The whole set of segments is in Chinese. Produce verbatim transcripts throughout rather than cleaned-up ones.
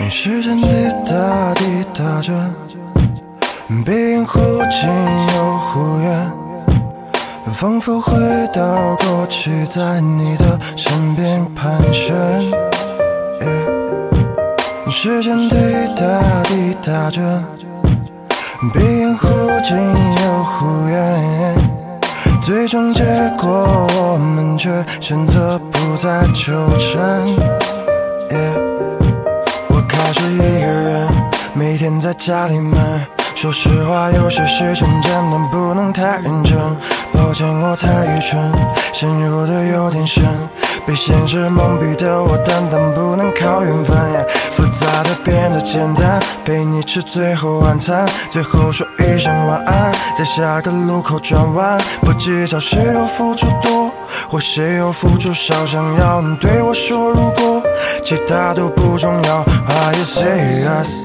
时间滴答滴答着，背影忽近又忽远，仿佛回到过去，在你的身边盘旋。yeah、时间滴答滴答着，背影忽近又忽远，最终结果我们却选择不再纠缠。yeah、我开始一个人，每天在家里面。说实话，有些事情真的不能太认真。抱歉，我太愚蠢，陷入的有点深。被现实蒙蔽的我，单单不能靠缘分。yeah、复杂的变得简单，陪你吃最后晚餐，最后说一声晚安，在下个路口转弯。不计较谁又付出多，或谁又付出少，想要你对我说如果，其他都不重要。Are you serious?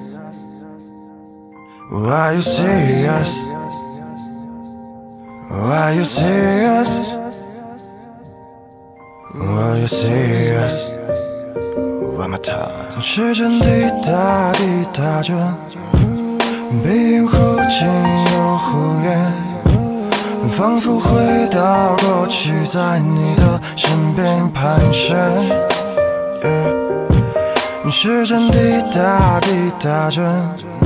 Are you serious? Are you serious? Are you serious? One more time. 时间滴答滴答着，背影忽近又忽远，仿佛回到过去，在你的身边盘旋。yeah、时间滴答滴答着。